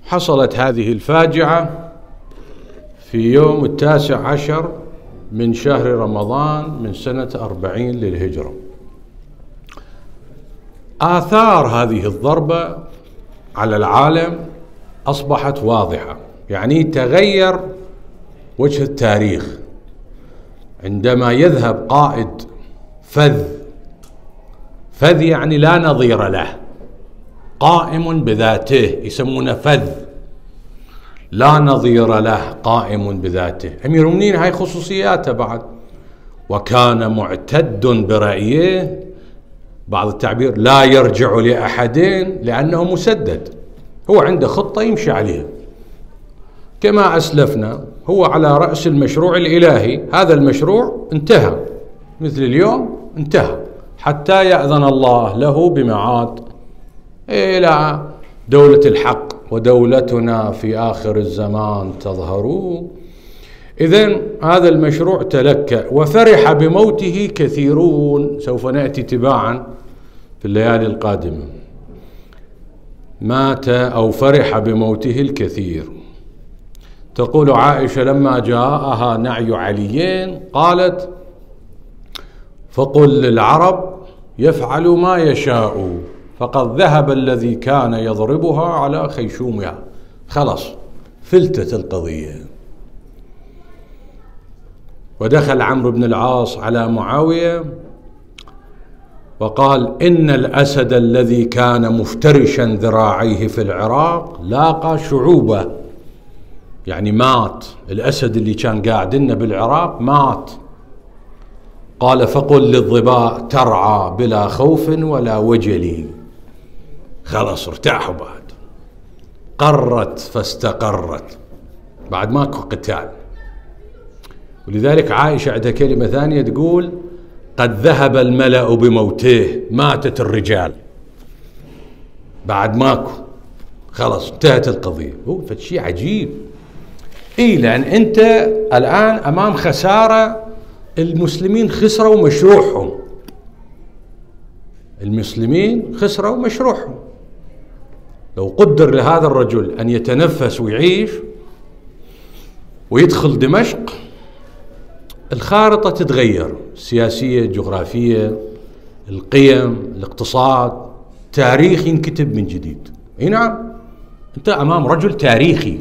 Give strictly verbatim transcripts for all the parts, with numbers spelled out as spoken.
حصلت هذه الفاجعة في يوم التاسع عشر من شهر رمضان من سنة أربعين للهجرة. آثار هذه الضربة على العالم أصبحت واضحة، يعني تغير وجه التاريخ عندما يذهب قائد فذ، فذ يعني لا نظير له، قائم بذاته، يسمونه فذ، لا نظير له، قائم بذاته. أمير المؤمنين هاي خصوصياته بعد، وكان معتد برأيه، بعض التعبير لا يرجع لأحدين لأنه مسدد، هو عنده خطة يمشي عليها. كما أسلفنا هو على رأس المشروع الإلهي، هذا المشروع انتهى مثل اليوم انتهى حتى يأذن الله له بمعاد إلى دولة الحق، ودولتنا في آخر الزمان تظهر. إذن هذا المشروع تلكأ وفرح بموته كثيرون، سوف نأتي تباعا في الليالي القادمة. مات أو فرح بموته الكثير. تقول عائشة لما جاءها نعي عليين قالت: فقل للعرب يفعل ما يشاء فقد ذهب الذي كان يضربها على خيشومها. خلاص فلتت القضية. ودخل عمرو بن العاص على معاوية وقال: إن الأسد الذي كان مفترشا ذراعيه في العراق لاقى شعوبة، يعني مات. الأسد اللي كان قاعد لنا بالعراق مات. قال: فقل للظباء ترعى بلا خوف ولا وجل. خلاص ارتاحوا بعد، قرت فاستقرت، بعد ماكو قتال. ولذلك عائشة عندها كلمة ثانية تقول: قد ذهب الملأ بموته، ماتت الرجال، بعد ماكو، خلاص انتهت القضية. هو فشي عجيب. اي لأن انت الآن أمام خسارة. المسلمين خسروا مشروعهم، المسلمين خسروا مشروعهم. لو قدر لهذا الرجل أن يتنفس ويعيش ويدخل دمشق، الخارطة تتغير، السياسية، الجغرافية، القيم، الاقتصاد، تاريخ ينكتب من جديد. اي نعم، انت أمام رجل تاريخي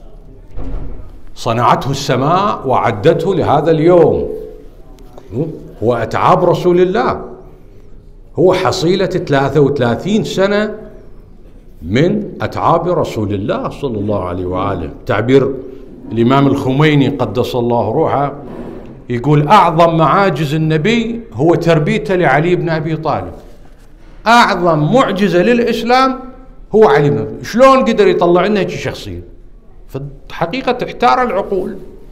صنعته السماء وعدته لهذا اليوم. هو أتعاب رسول الله، هو حصيلة ثلاثة وثلاثين سنة من أتعاب رسول الله صلى الله عليه وآله. تعبير الإمام الخميني قدس الله روحه يقول: أعظم معاجز النبي هو تربيته لعلي بن أبي طالب. أعظم معجزة للإسلام هو علي بن أبي. شلون قدر يطلع لنا هيك شخصية؟ فالحقيقة تحتار العقول.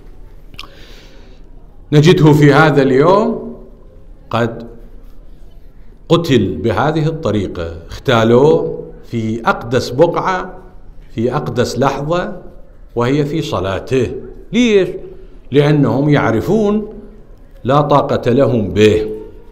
نجده في هذا اليوم قد قتل بهذه الطريقة، اغتالوه في أقدس بقعة، في أقدس لحظة، وهي في صلاته. ليش؟ لأنهم يعرفون لا طاقة لهم به.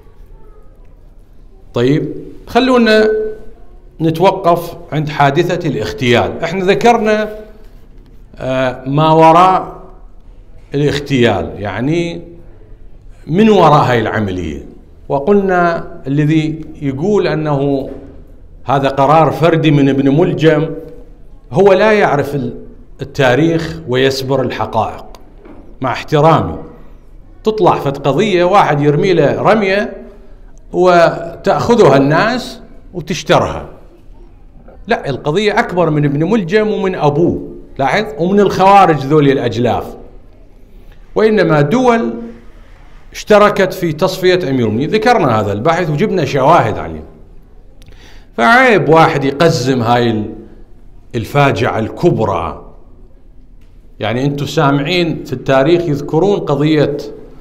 طيب خلونا نتوقف عند حادثة الاغتيال. احنا ذكرنا ما وراء الاغتيال، يعني من وراء هاي العملية، وقلنا الذي يقول أنه هذا قرار فردي من ابن ملجم هو لا يعرف التاريخ ويسبر الحقائق. مع احترامي، تطلع فت قضية واحد يرمي له رمية وتأخذها الناس وتشترها. لا، القضية أكبر من ابن ملجم ومن أبوه، لاحظ، ومن الخوارج ذولي الأجلاف، وإنما دول اشتركت في تصفية أمير المؤمنين. ذكرنا هذا البحث وجبنا شواهد عليه. فعيب واحد يقزم هاي الفاجعة الكبرى. يعني أنتم سامعين في التاريخ يذكرون قضية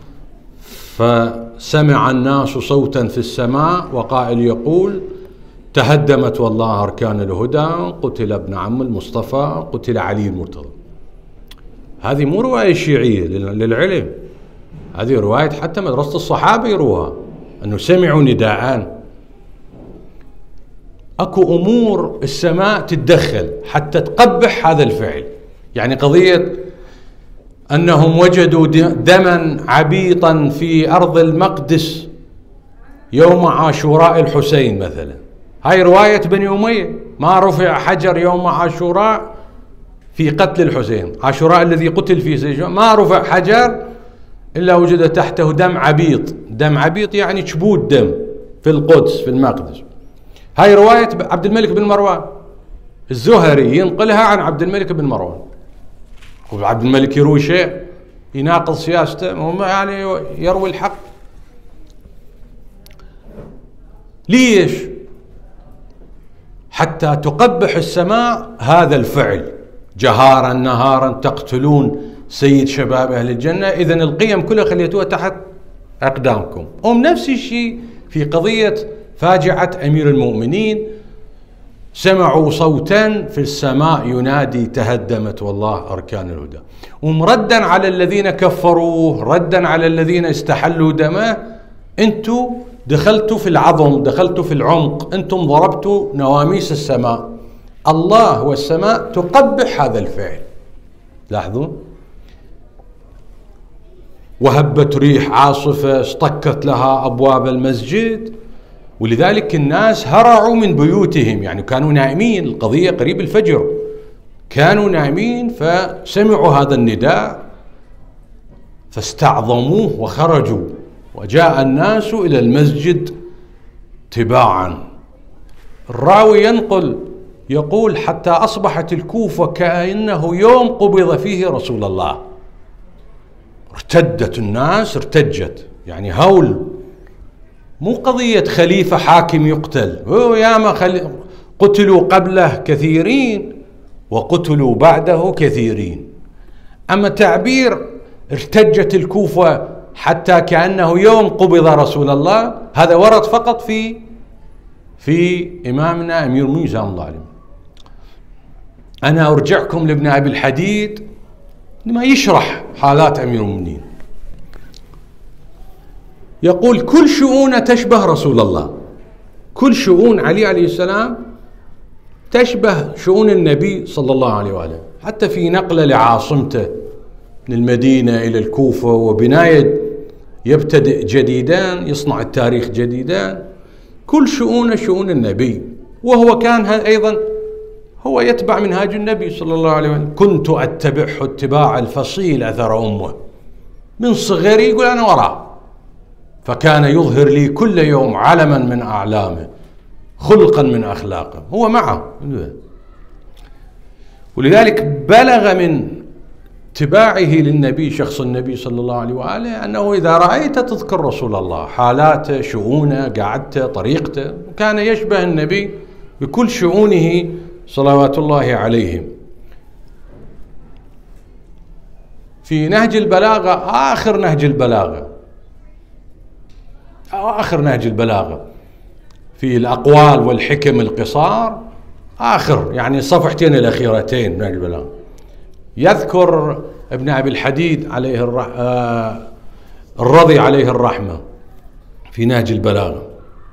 فسمع الناس صوتا في السماء وقائل يقول: تهدمت والله أركان الهدى، قتل ابن عم المصطفى، قتل علي المرتضى. هذه مو رواية شيعية للعلم، هذه رواية حتى مدرسة الصحابة يروها، أنه سمعوا نداءان. اكو امور السماء تتدخل حتى تقبح هذا الفعل. يعني قضية انهم وجدوا دما عبيطا في ارض المقدس يوم عاشوراء الحسين مثلا، هاي رواية بني أمية، ما رفع حجر يوم عاشوراء في قتل الحسين، عاشوراء الذي قتل فيه سيدنا، ما رفع حجر إلا وجد تحته دم عبيط. دم عبيط يعني كبود دم في القدس في المقدس. هاي رواية عبد الملك بن مروان، الزهري ينقلها عن عبد الملك بن مروان. وعبد الملك يروي شيء يناقض سياسته، يعني يروي الحق. ليش؟ حتى تقبح السماء هذا الفعل، جهارا نهارا تقتلون سيد شباب أهل الجنة، إذن القيم كلها خليتوها تحت أقدامكم. هم نفس الشيء في قضية فاجعة أمير المؤمنين، سمعوا صوتا في السماء ينادي تهدمت والله أركان الهدى. ومردا على الذين كفروه، ردا على الذين استحلوا دمه، أنتوا دخلتوا في العظم، دخلتوا في العمق، أنتم ضربتوا نواميس السماء. الله والسماء تقبح هذا الفعل. لاحظوا، وهبت ريح عاصفة اصطكت لها أبواب المسجد، ولذلك الناس هرعوا من بيوتهم، يعني كانوا نائمين، القضية قريب الفجر، كانوا نائمين فسمعوا هذا النداء فاستعظموه وخرجوا، وجاء الناس إلى المسجد تباعا. الراوي ينقل يقول حتى أصبحت الكوفة كأنه يوم قبض فيه رسول الله. ارتدت الناس، ارتجت، يعني هول، مو قضية خليفة حاكم يقتل، ياما خلي... قتلوا قبله كثيرين وقتلوا بعده كثيرين. أما تعبير ارتجت الكوفة حتى كأنه يوم قبض رسول الله، هذا ورد فقط في في إمامنا أمير المؤمنين سلام الله عليه. أنا أرجعكم لابن أبي الحديد لما يشرح حالات أمير المؤمنين. يقول كل شؤون تشبه رسول الله، كل شؤون علي عليه السلام تشبه شؤون النبي صلى الله عليه وآله، حتى في نقله لعاصمته من المدينة إلى الكوفة وبناية يبتدئ جديدان، يصنع التاريخ جديدان، كل شؤون شؤون النبي. وهو كان أيضا هو يتبع منهاج النبي صلى الله عليه وسلم. كنت أتبعه اتباع الفصيل أثر أمه، من صغري يقول أنا وراه، فكان يظهر لي كل يوم علما من أعلامه، خلقا من أخلاقه، هو معه. ولذلك بلغ من اتباعه للنبي، شخص النبي صلى الله عليه وآله، أنه إذا رأيت تذكر رسول الله، حالاته، شؤونه، قعدته، طريقته، كان يشبه النبي بكل شؤونه صلوات الله عليهم. في نهج البلاغة، آخر نهج البلاغة، آخر نهج البلاغة في الأقوال والحكم القصار، آخر يعني الصفحتين الأخيرتين من نهج البلاغة، يذكر ابن أبي الحديد عليه الرح... آه... الرضي عليه الرحمة في نهج البلاغة،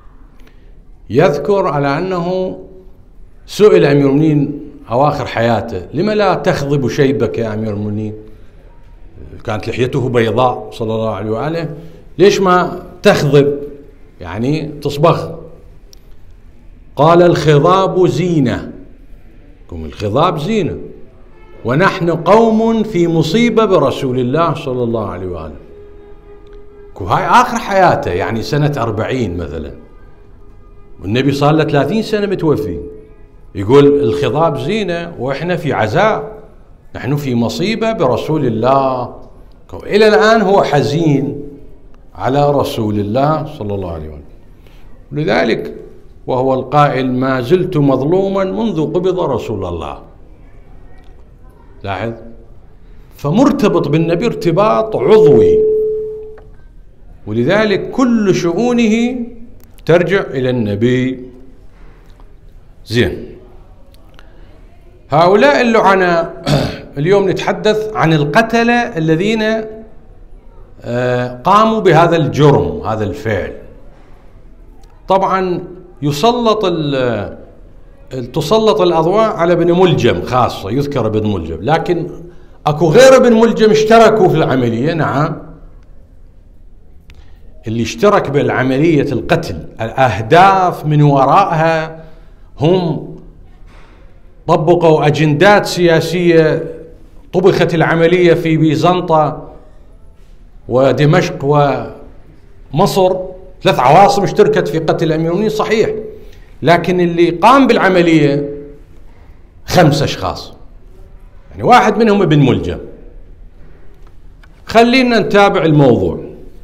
يذكر على أنه سئل أمير المؤمنين أواخر حياته: لما لا تخضب شيبك يا أمير المؤمنين؟ كانت لحيته بيضاء صلى الله عليه وآله، ليش ما تخضب يعني تصبغ؟ قال: الخضاب زينة، الخضاب زينة، ونحن قوم في مصيبة برسول الله صلى الله عليه وآله. وهاي آخر حياته، يعني سنة أربعين مثلا، والنبي صار له ثلاثين سنة متوفي، يقول الخضاب زينة وإحنا في عزاء، نحن في مصيبة برسول الله. إلى الآن هو حزين على رسول الله صلى الله عليه وآله. لذلك وهو القائل: ما زلت مظلوما منذ قبض رسول الله. لاحظ، فمرتبط بالنبي ارتباط عضوي، ولذلك كل شؤونه ترجع إلى النبي. زين، هؤلاء اللعنة اليوم نتحدث عن القتلة الذين قاموا بهذا الجرم، هذا الفعل. طبعا يسلط تسلط الأضواء على ابن ملجم خاصة، يذكر ابن ملجم، لكن أكو غير ابن ملجم اشتركوا في العملية. نعم، اللي اشترك بالعملية القتل الأهداف من وراءها هم طبقوا أجندات سياسية، طبخت العملية في بيزنطة ودمشق ومصر، ثلاث عواصم اشتركت في قتل الأمير المؤمنين صحيح، لكن اللي قام بالعملية خمس أشخاص، يعني واحد منهم ابن ملجم. خلينا نتابع الموضوع.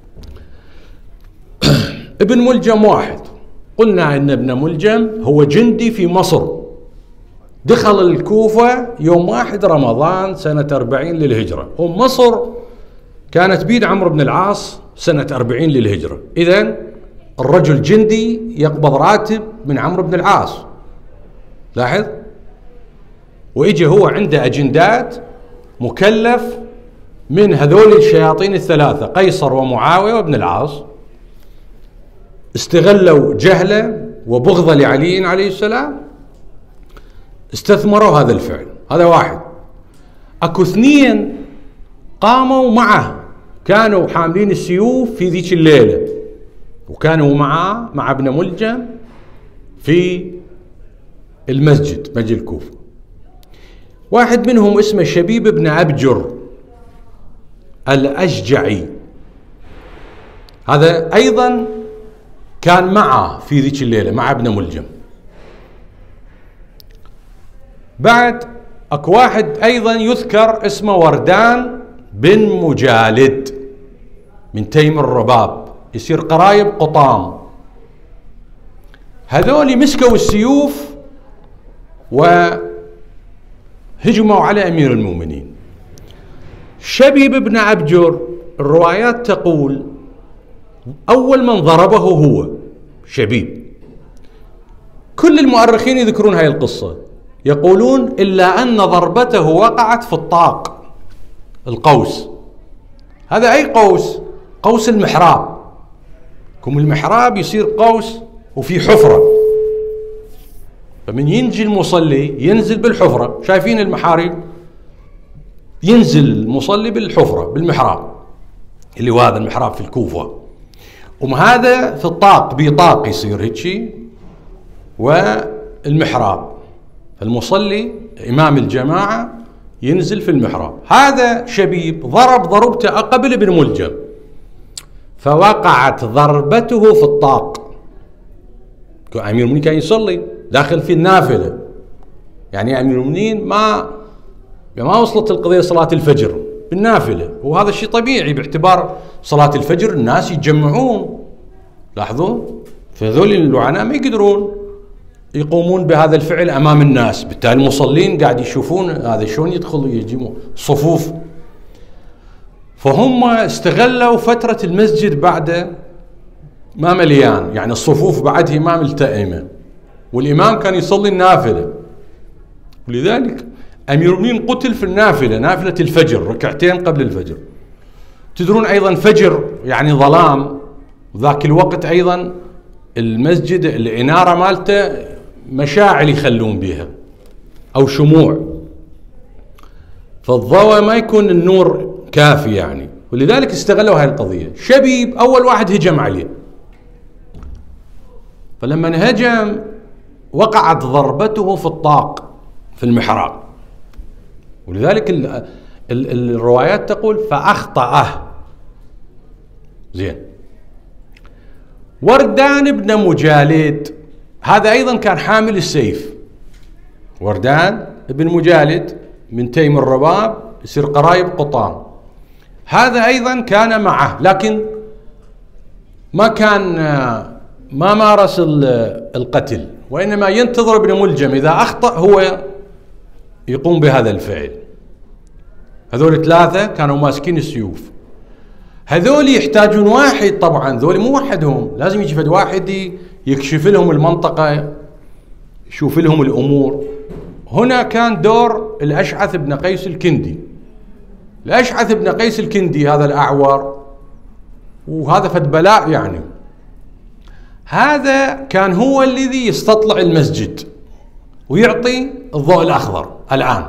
ابن ملجم واحد، قلنا ان ابن ملجم هو جندي في مصر، دخل الكوفة يوم واحد رمضان سنة أربعين للهجرة، ومصر كانت بيد عمرو بن العاص سنة أربعين للهجرة. إذن الرجل جندي يقبض راتب من عمرو بن العاص، لاحظ، وإجي هو عنده أجندات، مكلف من هذول الشياطين الثلاثة قيصر ومعاوية وابن العاص، استغلوا جهله وبغضه لعلي عليه السلام، استثمروا هذا الفعل. هذا واحد. اكو اثنين قاموا معه، كانوا حاملين السيوف في ذيك الليلة، وكانوا معه مع ابن ملجم في المسجد، مسجد الكوفة. واحد منهم اسمه شبيب بن أبجر الأشجعي، هذا أيضا كان معه في ذيك الليلة مع ابن ملجم. بعد اكو واحد ايضا يذكر اسمه وردان بن مجالد من تيم الرباب، يصير قرايب قطام. هذول مسكوا السيوف وهجموا على امير المؤمنين. شبيب بن أبجر الروايات تقول اول من ضربه هو شبيب. كل المؤرخين يذكرون هاي القصة، يقولون إلا أن ضربته وقعت في الطاق، القوس. هذا أي قوس؟ قوس المحراب. كم المحراب يصير قوس وفي حفرة، فمن ينجي المصلي ينزل بالحفرة، شايفين المحاريب؟ ينزل المصلي بالحفرة بالمحراب، اللي هو هذا المحراب في الكوفة. وهذا في الطاق، بيطاق يصير هيك، والمحراب، المصلي إمام الجماعة ينزل في المحراب. هذا شبيب ضرب ضربته قبل ابن ملجم، فوقعت ضربته في الطاق. أمير المؤمنين كان يصلي داخل في النافلة، يعني أمير المؤمنين ما ما وصلت القضية صلاة الفجر بالنافلة، وهذا الشيء طبيعي باعتبار صلاة الفجر الناس يتجمعون. لاحظوا، فهذول اللعناء ما يقدرون يقومون بهذا الفعل امام الناس، بالتالي المصلين قاعد يشوفون هذا شلون يدخلوا يجيبوا صفوف. فهم استغلوا فترة المسجد بعد ما مليان، يعني الصفوف بعدها ما ملتئمة، والإمام كان يصلي النافلة، ولذلك أمير المؤمنين قتل في النافلة، نافلة الفجر، ركعتين قبل الفجر. تدرون أيضا فجر يعني ظلام، وذاك الوقت أيضا المسجد الإنارة مالته مشاعل يخلون بها أو شموع، فالضوء ما يكون النور كافي يعني، ولذلك استغلوا هاي القضية. شبيب أول واحد هجم عليه، فلما انهجم وقعت ضربته في الطاق في المحراب، ولذلك ال ال الروايات تقول فأخطأه. زين. وردان بن مجالد هذا أيضا كان حامل السيف. وردان بن مجالد من تيم الرباب، يصير قرايب قطام. هذا أيضا كان معه، لكن ما كان ما مارس القتل، وإنما ينتظر ابن ملجم إذا أخطأ هو يقوم بهذا الفعل. هذول ثلاثة كانوا ماسكين السيوف. هذول يحتاجون واحد، طبعا ذول مو وحدهم، لازم يجي فد واحد يكشف لهم المنطقة، يشوف لهم الأمور. هنا كان دور الأشعث بن قيس الكندي. الأشعث بن قيس الكندي هذا الأعور، وهذا فد بلاء يعني، هذا كان هو الذي يستطلع المسجد ويعطي الضوء الأخضر. الآن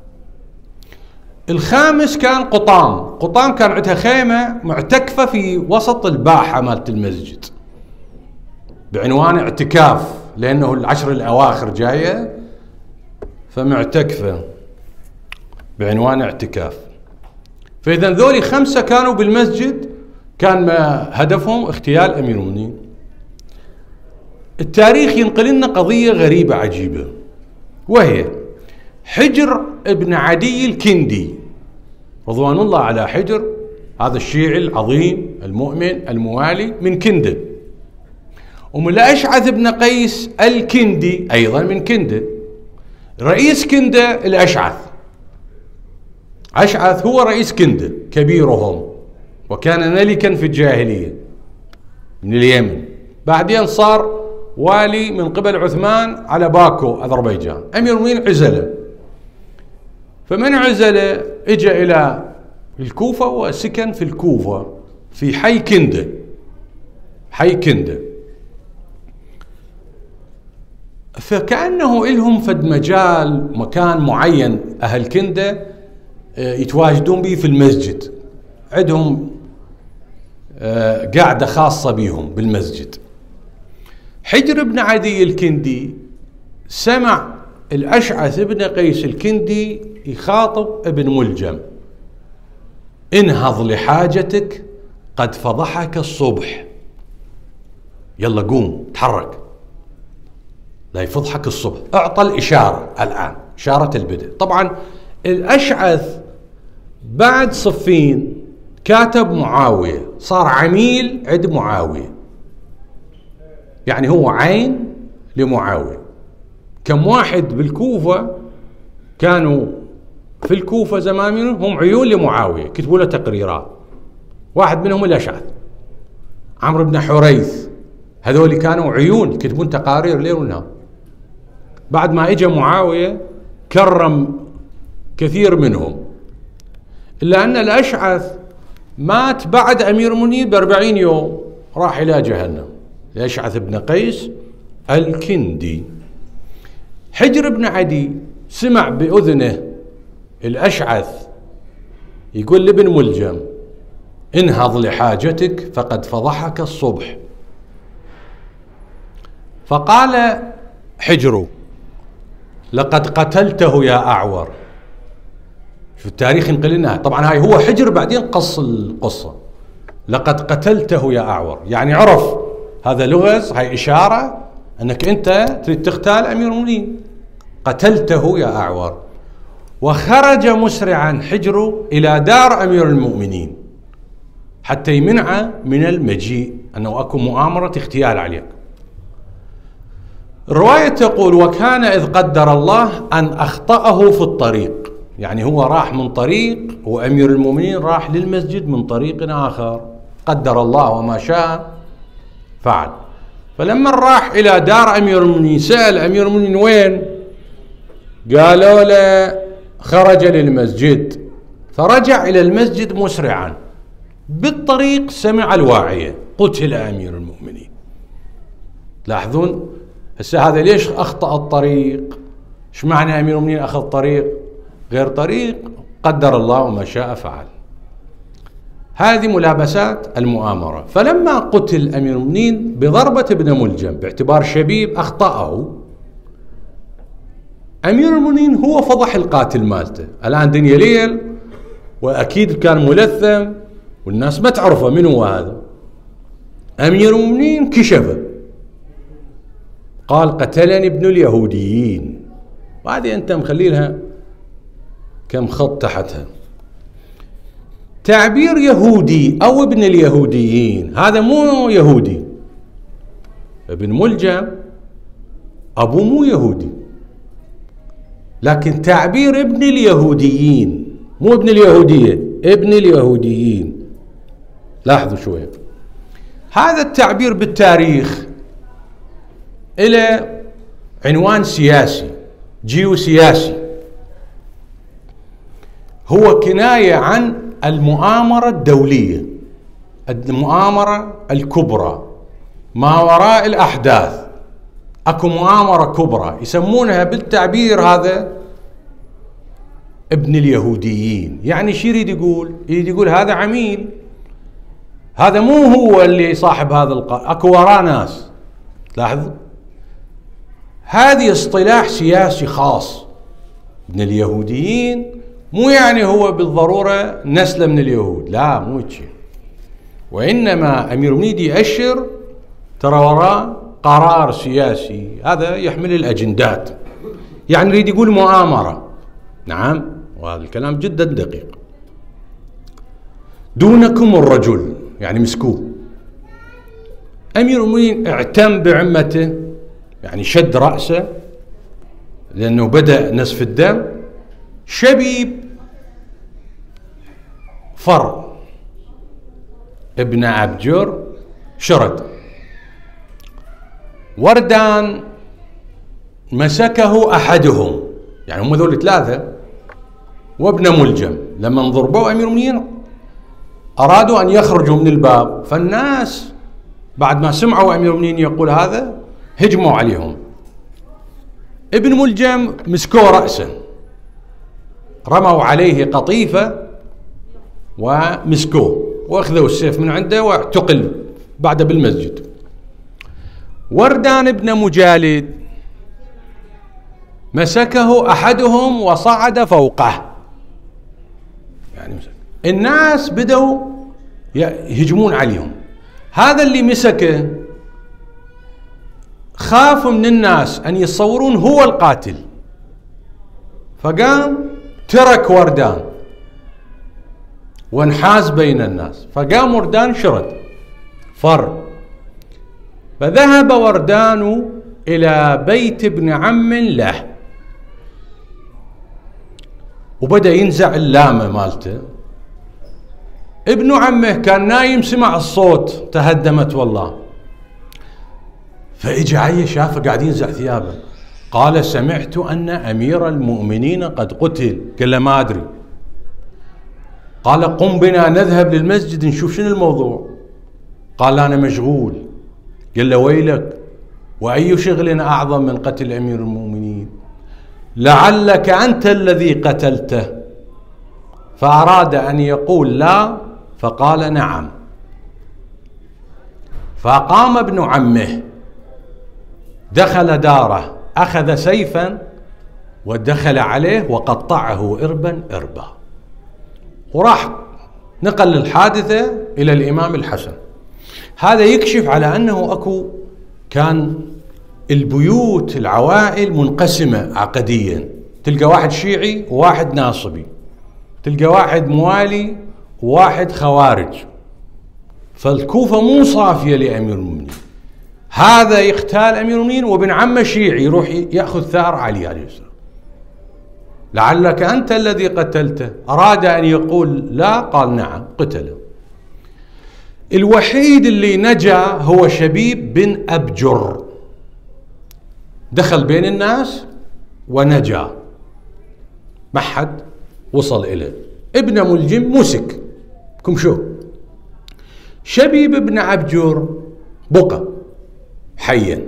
الخامس كان قطام. قطام كان عندها خيمة معتكفة في وسط الباحة مالت المسجد بعنوان اعتكاف، لأنه العشر الأواخر جاية فمعتكفة بعنوان اعتكاف. فإذا ذولي خمسة كانوا بالمسجد، كان ما هدفهم اغتيال أمير المؤمنين. التاريخ ينقل لنا قضية غريبة عجيبة، وهي حجر ابن عدي الكندي رضوان الله على حجر، هذا الشيعي العظيم المؤمن الموالي من كندة، ومن الأشعث بن قيس الكندي أيضا من كندة. رئيس كندة الأشعث، أشعث هو رئيس كندة كبيرهم، وكان ملكا في الجاهلية من اليمن، بعدين صار والي من قبل عثمان على باكو أذربيجان. أمير المؤمنين عزله، فمن عزله اجى إلى الكوفة وسكن في الكوفة في حي كندة، حي كندة. فكأنه إلهم فد مجال مكان معين أهل كندة يتواجدون به في المسجد، عندهم قاعدة خاصة بهم بالمسجد. حجر بن عدي الكندي سمع الأشعث بن قيس الكندي يخاطب ابن ملجم: انهض لحاجتك قد فضحك الصبح، يلا قوم تحرك لا يفضحك الصبح. اعطى الإشارة الآن، إشارة البدء. طبعا الأشعث بعد صفين كاتب معاوية، صار عميل عند معاوية، يعني هو عين لمعاوية. كم واحد بالكوفة كانوا في الكوفة زمان هم عيون لمعاوية، كتبوا له تقريرات. واحد منهم الأشعث، عمرو بن حريث، هذول كانوا عيون يكتبون تقارير ليل ونهار. بعد ما اجى معاوية كرم كثير منهم، إلا أن الأشعث مات بعد أمير المؤمنين بأربعين يوم، راح إلى جهنم. الأشعث بن قيس الكندي. حجر بن عدي سمع بأذنه الأشعث يقول لابن ملجم: انهض لحاجتك فقد فضحك الصبح. فقال حجر: لقد قتلته يا أعور. في التاريخ ينقل لنا، طبعا هاي هو حجر بعدين قص القصة. لقد قتلته يا أعور، يعني عرف هذا لغز، هاي إشارة أنك أنت تريد تقتل أمير المؤمنين. قتلته يا أعور. وخرج مسرعا حجر إلى دار أمير المؤمنين حتى يمنع من المجيء، أنه أكو مؤامرة اغتيال عليك. الرواية تقول: وكان إذ قدر الله أن أخطأه في الطريق، يعني هو راح من طريق وأمير المؤمنين راح للمسجد من طريق آخر، قدر الله وما شاء فعل. فلما راح إلى دار أمير المؤمنين سأل أمير المؤمنين وين؟ قالوا له خرج للمسجد. فرجع إلى المسجد مسرعا، بالطريق سمع الواعية: قتل أمير المؤمنين. لاحظون هسه هذا ليش أخطأ الطريق؟ ايش معنى أمير المؤمنين أخذ طريق غير طريق؟ قدر الله وما شاء فعل. هذه ملابسات المؤامرة. فلما قتل أمير المؤمنين بضربة ابن ملجم باعتبار شبيب أخطأه، أمير المؤمنين هو فضح القاتل مالته. الآن دنيا ليل وأكيد كان ملثم والناس ما تعرفه من هو هذا. أمير المؤمنين كشفه، قال: قتلني ابن اليهوديين. وهذه أنت مخلي لها كم خط تحتها. تعبير يهودي أو ابن اليهوديين هذا مو يهودي. ابن ملجم أبوه مو يهودي، لكن تعبير ابن اليهوديين مو ابن اليهودية، ابن اليهوديين. لاحظوا شوية، هذا التعبير بالتاريخ إلى عنوان سياسي جيوسياسي، هو كناية عن المؤامرة الدولية، المؤامرة الكبرى، ما وراء الأحداث اكو مؤامرة كبرى يسمونها بالتعبير هذا ابن اليهوديين. يعني شو يريد يقول؟ يريد يقول هذا عميل، هذا مو هو اللي صاحب هذا القائد، اكو وراه ناس. لاحظوا هذه اصطلاح سياسي خاص. ابن اليهوديين مو يعني هو بالضرورة نسل من اليهود، لا مو هيك، وإنما أمير المؤمنين يأشر ترى وراه قرار سياسي، هذا يحمل الأجندات، يعني يريد يقول مؤامرة. نعم، وهذا الكلام جدا دقيق. دونكم الرجل يعني مسكوه. أمير المؤمنين اعتم بعمته، يعني شد رأسه لأنه بدأ نزف الدم. شبيب فر ابن عبجر شرد. وردان مسكه أحدهم، يعني هم ذول ثلاثة، وابن ملجم. لما ضربوا أمير المؤمنين أرادوا أن يخرجوا من الباب، فالناس بعد ما سمعوا أمير المؤمنين يقول هذا هجموا عليهم. ابن ملجم مسكوه رأسا، رموا عليه قطيفة ومسكوه واخذوا السيف من عنده واعتقل بعد بالمسجد. وردان ابن مجالد مسكه أحدهم وصعد فوقه، يعني الناس بدأوا يهجمون عليهم. هذا اللي مسكه خاف من الناس أن يتصورون هو القاتل، فقام ترك وردان وانحاز بين الناس، فقام وردان شرد فر. فذهب وردان إلى بيت ابن عم له وبدأ ينزع اللامة مالته. ابن عمه كان نايم، سمع الصوت تهدمت والله، فإجا عليه شافه قاعد ينزع ثيابه، قال سمعت أن أمير المؤمنين قد قتل. قال له ما أدري. قال قم بنا نذهب للمسجد نشوف شنو الموضوع. قال أنا مشغول. قال له ويلك، وأي شغل أعظم من قتل أمير المؤمنين؟ لعلك أنت الذي قتلته. فأراد أن يقول لا، فقال نعم. فقام ابن عمه دخل داره، أخذ سيفا ودخل عليه وقطعه إربا إربا، وراح نقل الحادثة إلى الإمام الحسن. هذا يكشف على أنه أكو كان البيوت العوائل منقسمة عقديا، تلقى واحد شيعي وواحد ناصبي، تلقى واحد موالي وواحد خوارج، فالكوفة مو صافية لأمير المؤمنين. هذا يقتال أمير المؤمنين وابن عمه شيعي يروح يأخذ ثار علي عليه السلام. لعلك أنت الذي قتلته. أراد أن يقول لا، قال نعم قتله. الوحيد اللي نجا هو شبيب بن أبجر، دخل بين الناس ونجا، ما حد وصل إليه. ابن ملجم مسك كم شو. شبيب بن أبجر بقى حيا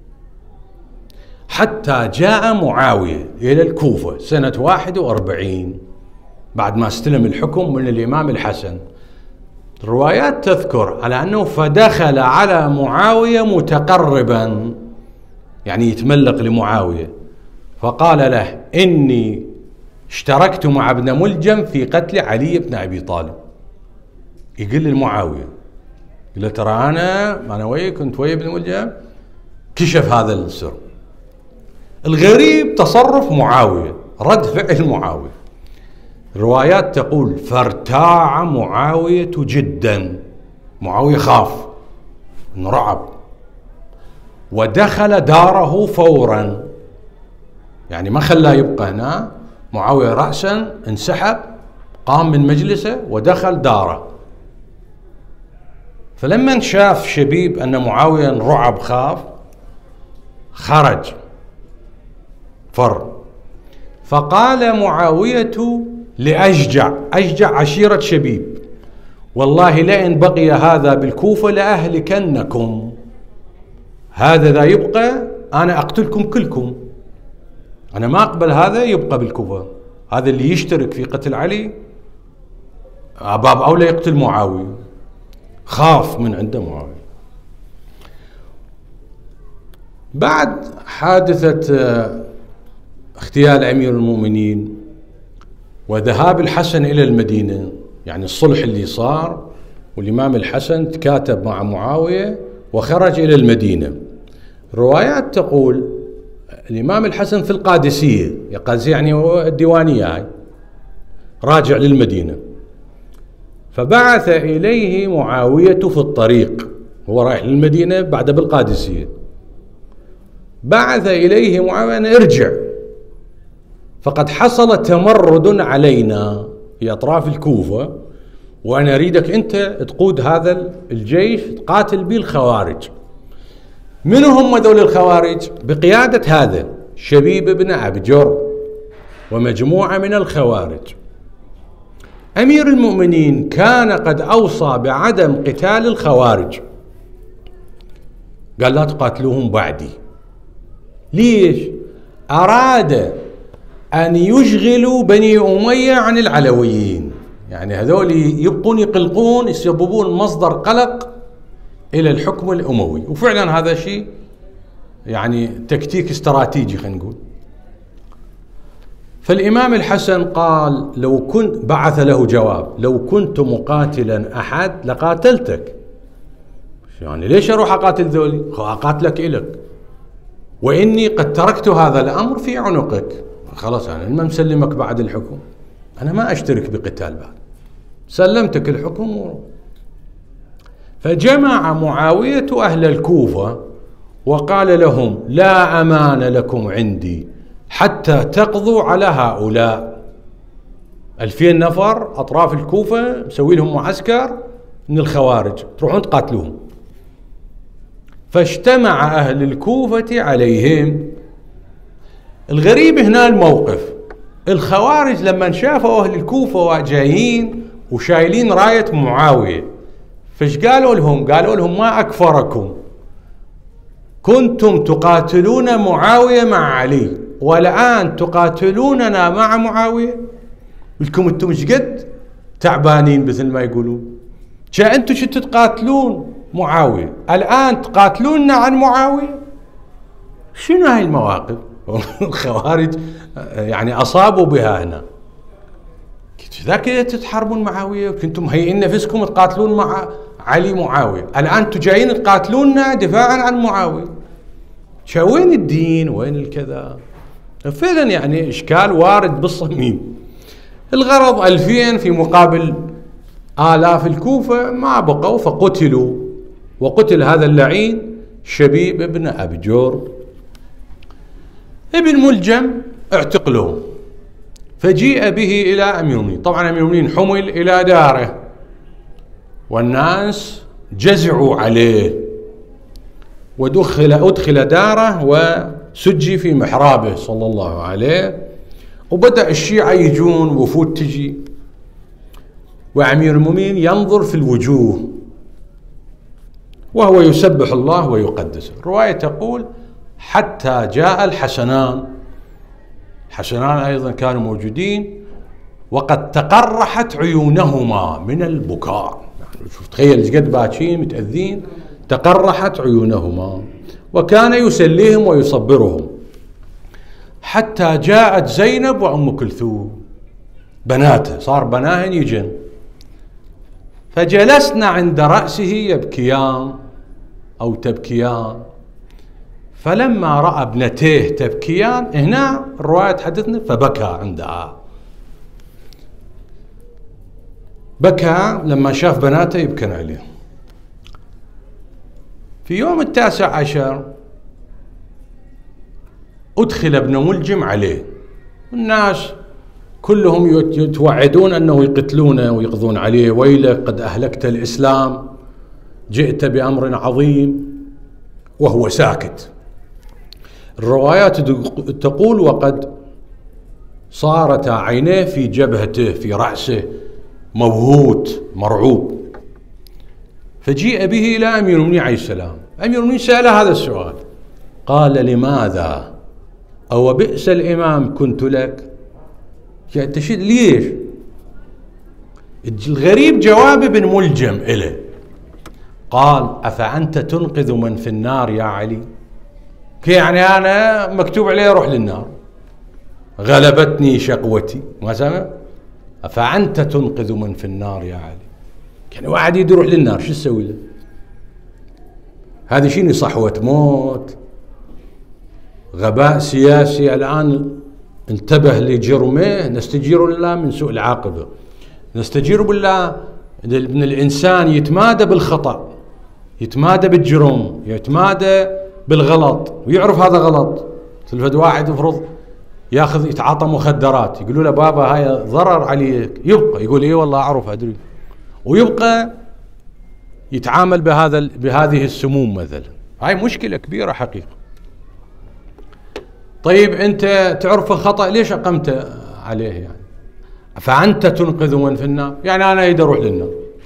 حتى جاء معاوية إلى الكوفة سنة واحد وأربعين بعد ما استلم الحكم من الإمام الحسن. الروايات تذكر على أنه فدخل على معاوية متقربا، يعني يتملق لمعاوية، فقال له إني اشتركت مع ابن ملجم في قتل علي بن أبي طالب. يقول للمعاوية، يقول له ترى أنا أنا وياك كنت ويا ابن ملجم. كشف هذا السر. الغريب تصرف معاوية، رد فعل معاوية. الروايات تقول فارتاع معاوية جدا، معاوية خاف انرعب، ودخل داره فورا، يعني ما خلاه يبقى هنا. معاوية رأسا انسحب، قام من مجلسه ودخل داره. فلما شاف شبيب أن معاوية انرعب خاف، خرج فر. فقال معاوية لأشجع، أشجع عشيرة شبيب، والله لئن بقي هذا بالكوفة لأهلكنكم. هذا ذا يبقى أنا أقتلكم كلكم، أنا ما أقبل هذا يبقى بالكوفة، هذا اللي يشترك في قتل علي باب أولى يقتل معاوية، خاف من عنده معاوية. بعد حادثة اغتيال أمير المؤمنين وذهاب الحسن إلى المدينة، يعني الصلح اللي صار والإمام الحسن تكاتب مع معاوية وخرج إلى المدينة، روايات تقول الإمام الحسن في القادسية، القادسية يعني الديوانية هاي، راجع للمدينة، فبعث إليه معاوية في الطريق، هو رايح للمدينة بعد بالقادسية، بعث إليه معاوية أن ارجع فقد حصل تمرد علينا في أطراف الكوفة، وأنا أريدك أنت تقود هذا الجيش تقاتل به الخوارج. من هم ذول الخوارج؟ بقيادة هذا شبيب بن أبجر ومجموعة من الخوارج. أمير المؤمنين كان قد أوصى بعدم قتال الخوارج، قال لا تقاتلوهم بعدي. ليش؟ أراد أن يشغلوا بني أمية عن العلويين، يعني هذول يبقون يقلقون، يسببون مصدر قلق إلى الحكم الأموي، وفعلا هذا شيء يعني تكتيك استراتيجي خلينا نقول. فالإمام الحسن قال لو كنت، بعث له جواب، لو كنت مقاتلا أحد لقاتلتك، يعني ليش أروح أقاتل ذولي؟ أقاتلك إلك، وإني قد تركت هذا الأمر في عنقك، خلاص أنا ما مسلمك بعد الحكم، أنا ما أشترك بقتال بعد، سلمتك الحكم و... فجمع معاوية أهل الكوفة وقال لهم لا أمان لكم عندي حتى تقضوا على هؤلاء، ألفين نفر أطراف الكوفة مسوي لهم معسكر من الخوارج، تروحون تقاتلوهم. فاجتمع أهل الكوفة عليهم. الغريب هنا الموقف، الخوارج لما شافوا أهل الكوفة جايين وشايلين راية معاوية، فايش قالوا لهم؟ قالوا لهم ما أكفركم، كنتم تقاتلون معاوية مع علي والآن تقاتلوننا مع معاوية، لكم انتم ايش قد تعبانين مثل ما يقولون، جاء انتم شو تقاتلون معاوية الآن تقاتلوننا عن معاوية؟ شنو هاي المواقف؟ الخوارج يعني أصابوا بها هنا، ذاك تتحاربون معاوية، كنتم مهيئين نفسكم تقاتلون مع علي معاوية، الآن انتم جايين تقاتلوننا دفاعا عن معاوية، شو وين الدين وين الكذا؟ فعلا يعني إشكال وارد بالصميم. الغرض ألفين في مقابل آلاف الكوفة ما بقوا فقتلوا، وقتل هذا اللعين شبيب ابن أبجر. ابن ملجم اعتقلوه فجيء به إلى أمير المؤمنين، طبعا أمير المؤمنين حمل إلى داره والناس جزعوا عليه، ودخل أدخل داره وسجي في محرابه صلى الله عليه، وبدأ الشيعة يجون وفود تجي، وأمير المؤمنين ينظر في الوجوه وهو يسبح الله ويقدسه. الرواية تقول حتى جاء الحسنان، الحسنان أيضا كانوا موجودين، وقد تقرحت عيونهما من البكاء، يعني شوف تخيل ايش قد باكين متأذين، تقرحت عيونهما، وكان يسليهم ويصبرهم، حتى جاءت زينب وأم كلثوم بناته، صار بناهن يجن، فجلسنا عند رأسه يبكيان أو تبكيان، فلما رأى ابنتيه تبكيان، هنا الرواية تحدثنا فبكى عندها، بكى لما شاف بناته يبكن عليه. في يوم التاسع عشر أدخل ابن ملجم عليه، الناس كلهم يتوعدون أنه يقتلونه ويقضون عليه، ويلك قد أهلكت الإسلام، جئت بأمر عظيم، وهو ساكت. الروايات تقول وقد صارت عينيه في جبهته في رأسه موهوت مرعوب، فجيء به إلى أمير المؤمنين عليه السلام. أمير المؤمنين سأل هذا السؤال، قال لماذا؟ أو بئس الإمام كنت لك؟ ليش؟ الغريب جواب ابن ملجم إله، قال أفأنت تنقذ من في النار يا علي؟ يعني أنا مكتوب علي أروح للنار، غلبتني شقوتي، ما سمع؟ أفأنت تنقذ من في النار يا علي؟ يعني واحد يدي يروح للنار شو تسوي له؟ هذه شنو؟ صحوة موت، غباء سياسي. الآن انتبه لجرمه، نستجير بالله من سوء العاقبة، نستجير بالله من الإنسان يتمادى بالخطأ، يتمادى بالجرم، يتمادى بالغلط ويعرف هذا غلط. تلفد واحد يفرض ياخذ يتعاطى مخدرات، يقولوا له بابا هاي ضرر عليك، يبقى يقول ايه والله اعرف ادري، ويبقى يتعامل بهذا بهذه السموم مثلا. هاي مشكلة كبيرة حقيقة. طيب انت تعرف الخطأ ليش اقمت عليه؟ يعني فأنت تنقذ من في النار، يعني انا اريد اروح للنار.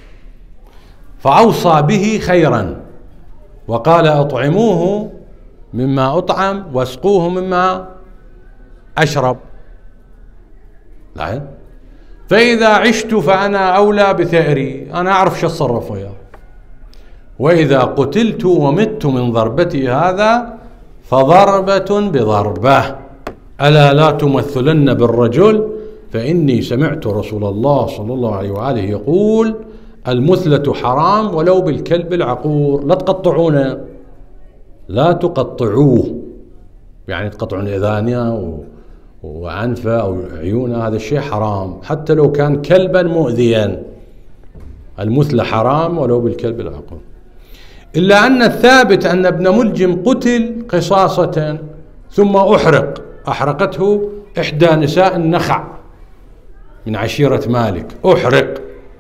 فأوصى به خيرا وقال اطعموه مما اطعم واسقوه مما اشرب. لا، فإذا عشت فأنا أولى بثأري، أنا أعرف شو أتصرف وياه، وإذا قتلت ومت من ضربتي هذا فضربة بضربة، ألا لا تمثلن بالرجل فإني سمعت رسول الله صلى الله عليه وآله يقول المثلة حرام ولو بالكلب العقور. لا تقطعونه، لا تقطعوه، يعني تقطعون إذانه وعنفه أو عيونه، هذا الشيء حرام حتى لو كان كلبا مؤذيا. المثل حرام ولو بالكلب العقور. إلا أن الثابت أن ابن ملجم قتل قصاصة ثم أحرق، أحرقته إحدى نساء النخع من عشيرة مالك، أحرق.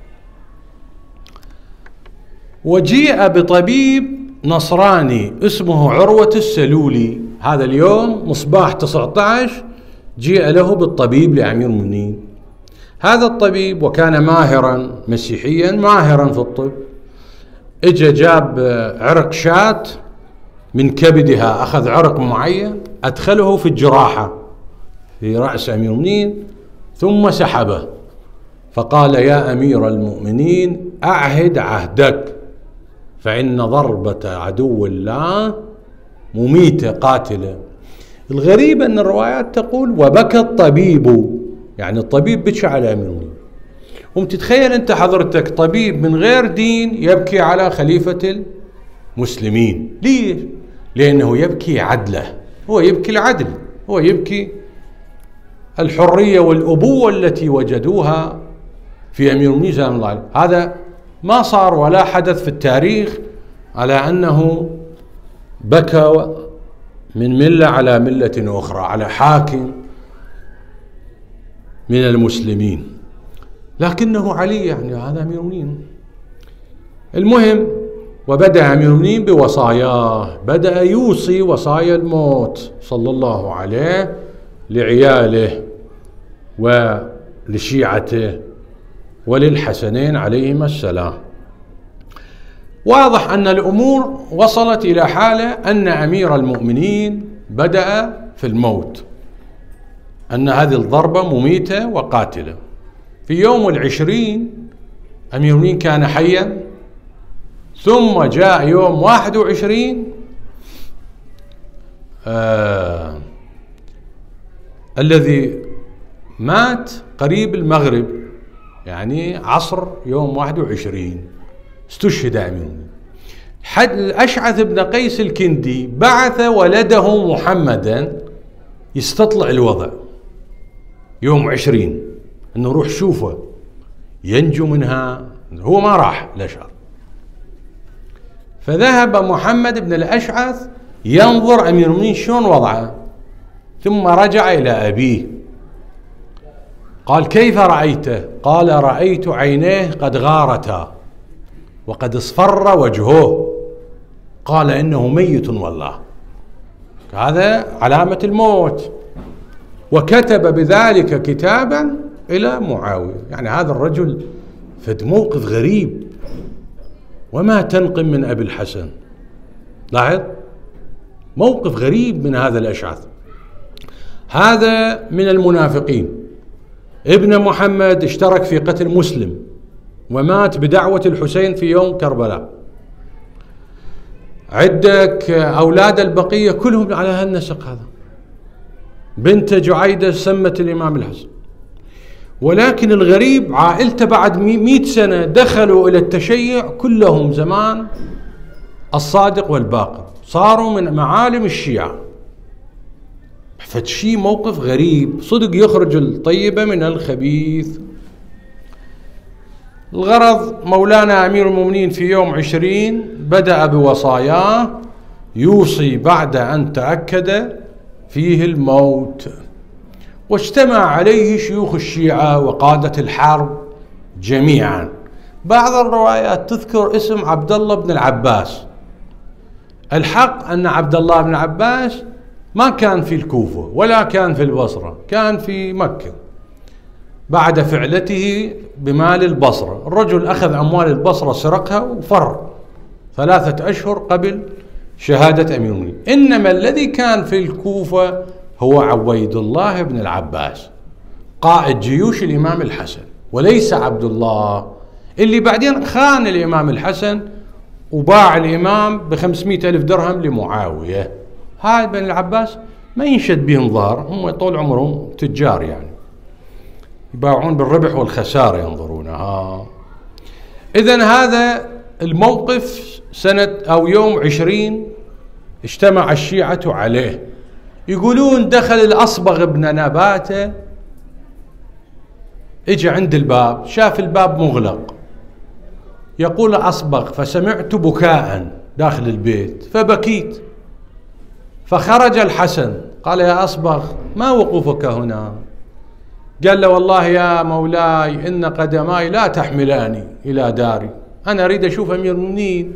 وجيء بطبيب نصراني اسمه عروة السلولي، هذا اليوم مصباح تسعة عشر جيء له بالطبيب لأمير المؤمنين. هذا الطبيب وكان ماهرا مسيحيا ماهرا في الطب، اجى جاب عرق شاة من كبدها، أخذ عرق معين أدخله في الجراحة في رأس أمير المؤمنين ثم سحبه، فقال يا أمير المؤمنين أعهد عهدك فإن ضربة عدو الله مميتة قاتلة. الغريب أن الروايات تقول وبكى الطبيب، يعني الطبيب بكى على أمير المؤمنين. ومتتخيل أنت حضرتك طبيب من غير دين يبكي على خليفة المسلمين، ليش؟ لأنه يبكي عدله، هو يبكي العدل، هو يبكي الحرية والأبوة التي وجدوها في أمير المؤمنين سلام الله عليه. هذا ما صار ولا حدث في التاريخ على أنه بكى من ملة على ملة أخرى على حاكم من المسلمين، لكنه علي، يعني هذا أمير المؤمنين. المهم وبدأ أمير المؤمنين بوصاياه، بدأ يوصي وصايا الموت صلى الله عليه لعياله ولشيعته وللحسنين عليهما السلام. واضح أن الأمور وصلت إلى حالة أن أمير المؤمنين بدأ في الموت، أن هذه الضربة مميتة وقاتلة. في يوم العشرين أمير المؤمنين كان حيا، ثم جاء يوم واحد وعشرين آه الذي مات قريب المغرب، يعني عصر يوم واحد وعشرين استشهد أمير المؤمنين. حد الأشعث بن قيس الكندي بعث ولده محمدا يستطلع الوضع يوم عشرين، انه روح شوفه ينجو منها، هو ما راح الأشعث. فذهب محمد بن الأشعث ينظر أمير المؤمنين شلون وضعه، ثم رجع إلى أبيه قال كيف رأيته؟ قال رأيت عينيه قد غارتا وقد اصفر وجهه، قال إنه ميت والله، هذا علامة الموت. وكتب بذلك كتابا إلى معاوية. يعني هذا الرجل في موقف غريب، وما تنقم من أبي الحسن. لاحظ موقف غريب من هذا الأشعث. هذا من المنافقين. ابن محمد اشترك في قتل مسلم ومات بدعوة الحسين في يوم كربلاء. عندك أولاد البقية كلهم على هالنسق هذا. بنت جعيدة سمت الإمام الحسن، ولكن الغريب عائلته بعد مئة سنة دخلوا إلى التشيع كلهم زمان الصادق والباقر، صاروا من معالم الشيعة. فشي موقف غريب صدق، يخرج الطيبة من الخبيث. الغرض مولانا أمير المؤمنين في يوم عشرين بدأ بوصاياه يوصي بعد أن تأكد فيه الموت، واجتمع عليه شيوخ الشيعة وقادة الحرب جميعا. بعض الروايات تذكر اسم عبد الله بن العباس. الحق أن عبد الله بن العباس ما كان في الكوفة ولا كان في البصرة، كان في مكة بعد فعلته بمال البصرة. الرجل أخذ أموال البصرة سرقها وفر ثلاثة أشهر قبل شهادة أمير المؤمنين. إنما الذي كان في الكوفة هو عبيد الله بن العباس قائد جيوش الإمام الحسن، وليس عبد الله اللي بعدين خان الإمام الحسن وباع الإمام بخمسمائة ألف درهم لمعاوية. هاي بن العباس ما ينشد بهم ظهر، هم طول عمرهم تجار يعني يباعون بالربح والخسارة ينظرونها. إذن هذا الموقف سنة أو يوم عشرين اجتمع الشيعة عليه. يقولون دخل الأصبغ بن نباتة، اجى عند الباب شاف الباب مغلق. يقول أصبغ فسمعت بكاء داخل البيت فبكيت، فخرج الحسن قال يا أصبغ ما وقوفك هنا؟ قال له والله يا مولاي إن قدماي لا تحملاني إلى داري، أنا أريد أشوف أمير المؤمنين.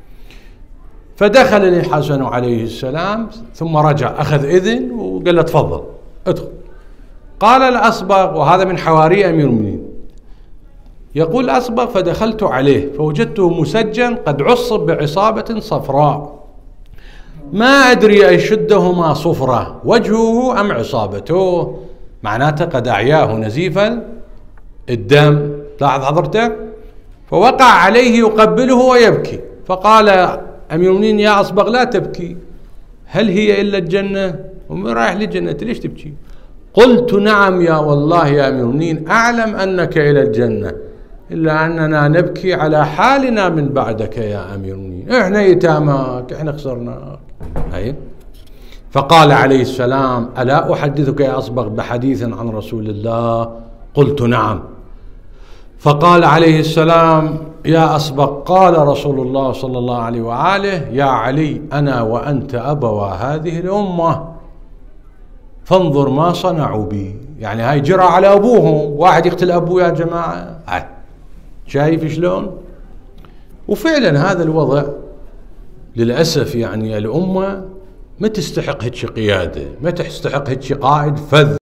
فدخل الحسن عليه السلام ثم رجع أخذ إذن وقال له تفضل ادخل. قال الأصبغ وهذا من حواري أمير المؤمنين، يقول الأصبغ فدخلت عليه فوجدته مسجن قد عصب بعصابة صفراء ما أدري أشدهما صفرة وجهه أم عصابته، معناته قد أعياه نزيف الدم. لاحظ حضرتك. فوقع عليه يقبله ويبكي. فقال أمير المؤمنين يا أصبغ لا تبكي، هل هي إلا الجنة؟ ومن رايح للجنة ليش تبكي؟ قلت نعم يا والله يا أمير المؤمنين أعلم أنك إلى الجنة، إلا أننا نبكي على حالنا من بعدك يا أمير المؤمنين، إحنا يتاماك، إحنا خسرناك. هاي. فقال عليه السلام ألا أحدثك يا أصبغ بحديث عن رسول الله؟ قلت نعم. فقال عليه السلام يا أصبغ قال رسول الله صلى الله عليه وآله يا علي أنا وأنت أبوا هذه الأمة فانظر ما صنعوا بي. يعني هاي جرى على أبوهم، واحد يقتل أبوه يا جماعة. هاي. شايف شلون؟ وفعلا هذا الوضع للأسف. يعني الأمة ما تستحق هيك قيادة، ما تستحق هيك قائد فذ.